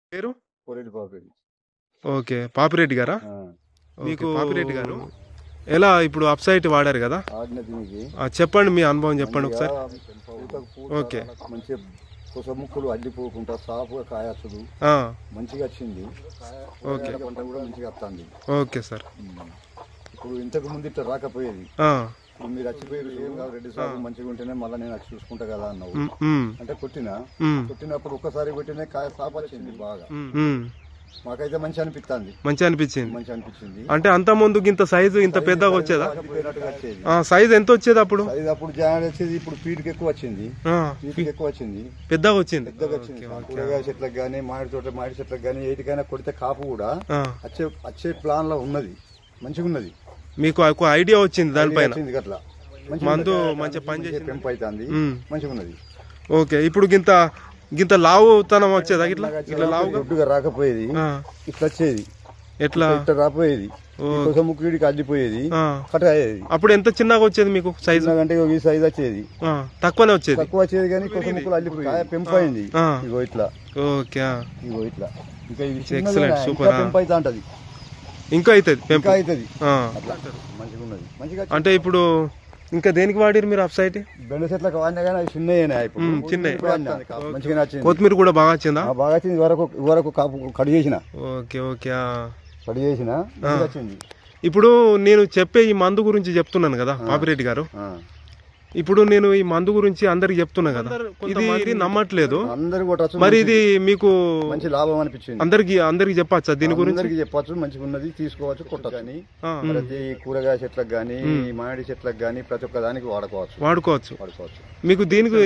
పేరు? కోరెల్లి పాపిరెడ్డి. ఓకే. పాపిరెడ్డి గారా? మీకు పాపిరెడ్డి గారు ఎలా ఇప్పుడు అప్సైట్ వాడారు కదా, చెప్పండి మీ అనుభవం చెప్పండి ఒకసారి. ఓకే. మంచిగా కొస ముక్కలు అడ్డిపోకుండా సాఫ్గా కాయొచ్చు, మంచిగా వచ్చింది. ఓకే. పంట కూడా మంచిగా వస్తుంది. Okay sir. ఇప్పుడు ఇంతకు ముందు ఇట్లా రాకపోయేది, మీరు వచ్చిపోయారు రెడ్డి సార్ మంచిగా ఉంటేనే మళ్ళీ నేను వచ్చి చూసుకుంటా కదా అన్నావు. అంటే కొట్టినప్పుడు ఒక్కసారి కొట్టినే కాయ సాఫ్ వచ్చింది బాగా. మాకైతే మంచి అనిపిస్తుంది. మంచి అనిపించింది. అంటే అంత ముందు ఇంత సైజు ఇంత పెద్దగా వచ్చేదా? సైజ్ ఎంత వచ్చేది అప్పుడు? అప్పుడు జాయిన్ వచ్చేది, ఇప్పుడు ఫీట్కి ఎక్కువ వచ్చింది. పెద్దగా వచ్చింది. కూరగాయ చెట్లకు గానీ మామిడి చెట్లకు గానీ ఏటికైనా కొడితే కాపు కూడా వచ్చే ప్లాన్ లో ఉన్నది, మంచిగా ఉన్నది. మీకు ఒక ఐడియా వచ్చింది దానిపైన, అట్లా మందు మంచి పని చేసి పెంపు అవుతుంది, మంచిగా ఉన్నది. ఓకే. ఇప్పుడు గింత లావు తనం వచ్చేదా? ఇట్లా లావుగా రాకపోయేది, ఇట్లా వచ్చేది. ఎట్లా రాపోయేది, ముక్కుడికి అడ్డిపోయేది, కట్ అయ్యేది. అప్పుడు ఎంత చిన్నగా వచ్చేది మీకు సైజ్? అంటే ఈ సైజ్ వచ్చేది, తక్కువ వచ్చేది కానీ కొస ముక్కులు అల్లిపోయి పెంపు అయింది. ఇగో ఇట్లా. ఓకే. ఇగో ఇట్లా. ఇంకా ఎక్సలెంట్, సూపర్. పెంపు అవుతా ఉంటది, ఇంకా అవుతుంది పెంపు అవుతుంది. మంచిగా ఉన్నది, మంచిగా. అంటే ఇప్పుడు ఇంకా దేనికి వాడారు మీరు అప్సైట్? బెండ చెట్లకు వాడినా కానీ అవి చిన్న మంచిగా వచ్చింది. కొత్తిమీర కూడా బాగా వచ్చిందా? బాగా వచ్చింది. వరకు కట్ చేసిన. ఓకే. ఓకే. కట్ చేసిన వచ్చింది. ఇప్పుడు నేను చెప్పే ఈ మందు గురించి చెప్తున్నాను కదా పాపిరెడ్డి గారు, ఇప్పుడు నేను ఈ మందు గురించి అందరికి చెప్తున్నా కదా, ఇది నమ్మట్లేదు. మరి ఇది మీకు మంచి లాభం అనిపించింది. అందరికి చెప్పచ్చా దీని గురించి? చెప్పచ్చు, మంచిగా ఉన్నది, తీసుకోవచ్చు, కొట్టచ్చు అని. ప్రతి కూరగాయ చెట్లకు గానీ మామిడి చెట్లకు గానీ ప్రతి ఒక్క దానికి వాడుకోవచ్చు. మీకు దీనికి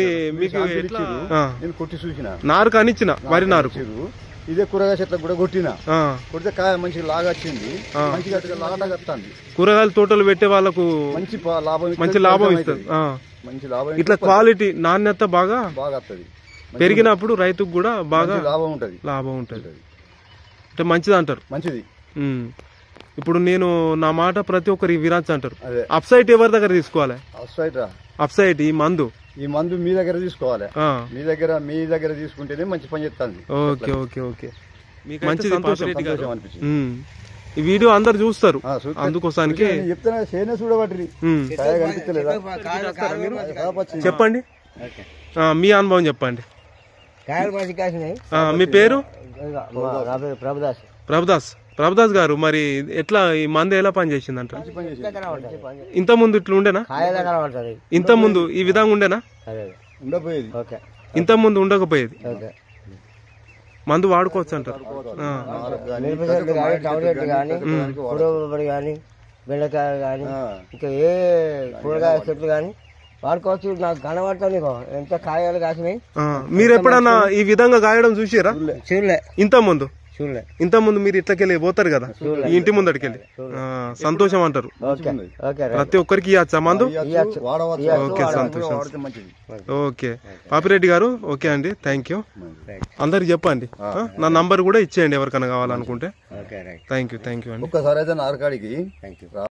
నేను కొట్టి చూసిన, నారు కానిచ్చిన వరి నారు, ఇదే కూరగాయ చెట్లకు కూడా కొడితే కాయ మంచిగా లాగా వచ్చింది, మంచిగా లాగా వస్తుంది. కూరగాయల తోటలు పెట్టే వాళ్ళకు మంచి లాభం ఇస్తుంది. ఇట్లా క్వాలిటీ నాణ్యత బాగా వస్తుంది. పెరిగినప్పుడు రైతుకు కూడా బాగా లాభం ఉంటది. అంటే మంచిది అంటారు. మంచిది. ఇప్పుడు నేను నా మాట ప్రతి ఒక్కరి విరాజ్ అంటారు. అప్సైట్ ఎవరి దగ్గర తీసుకోవాలి? అప్సైట్ ఈ మందు మీ దగ్గర తీసుకోవాలి. మీ దగ్గర తీసుకుంటేనే మంచి పని చేస్తుంది. ఓకే. మంచి సంతోషం అనిపించింది. ఈ వీడియో అందరు చూస్తారు, అందుకోసానికి చెప్తున్నా. చూడబట్టి చెప్పండి, మీ అనుభవం చెప్పండి. మీ పేరు? ప్రభుదాస్ గారు. మరి ఎట్లా ఈ మందు ఎలా పని చేసిందంట? ఇంత ముందు ఇట్లా ఉండేనా? ఇంత ముందు ఈ విధంగా ఉండేనా? ఇంత ముందు ఉండకపోయేది. మందు వాడుకోవచ్చు అంటారు. బెండకాయ కానీ ఇంకా ఏ కూరగాయ చెట్లు కానీ వాడుకోవచ్చు. నాకు కనబడతాను ఎంత కాయలు కాసినాయి. మీరు ఎప్పుడన్నా ఈ విధంగా కాయడం చూసారా? చూడలే. ఇంత ముందు మీరు ఇట్లకెళ్ళి పోతారు కదా ఇంటి ముందటికెళ్ళి, సంతోషం అంటారు. ప్రతి ఒక్కరికి ఇవ్వచ్చా మందు? ఓకే, సంతోషం. ఓకే పాపిరెడ్డి గారు. ఓకే అండి, థ్యాంక్ యూ. అందరికి చెప్పండి, నా నంబర్ కూడా ఇచ్చేయండి ఎవరికైనా కావాలనుకుంటే. థ్యాంక్ యూ అండి. ఒక్కసారి అయితే నార్కాడికి